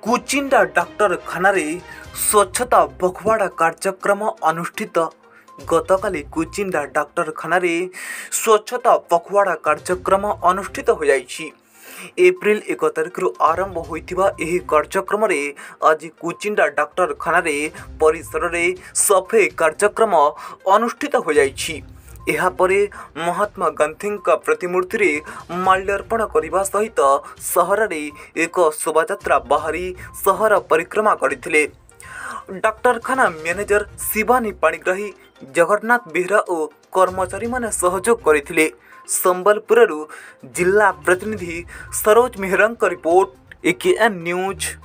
कुचिंडा डाक्तरखाना स्वच्छता पखवाड़ा कार्यक्रम अनुष्ठित। गतकाली कुचिंडा डाक्तरखाना स्वच्छता पखवाड़ा कार्यक्रम अनुष्ठित हो जाइछि। एप्रिल 1 तारिख आरंभ होइथिबा एही कार्यक्रम आज कुचिंडा डाक्तरखाना परिसर में सफाई कार्यक्रम अनुष्ठित हो जाइछि। एहापरे महात्मा गांधी प्रतिमूर्ति रे माल्यार्पण करने सहित सहर में एक शोभायात्रा बाहरी सहर परिक्रमा करथिले। डाक्तरखाना मैनेजर शिवानी पाणिग्राही, जगन्नाथ बेहरा और कर्मचारी माने सहयोग करथिले। संबलपुर जिला प्रतिनिधि Saroj Mehra report, AKN news.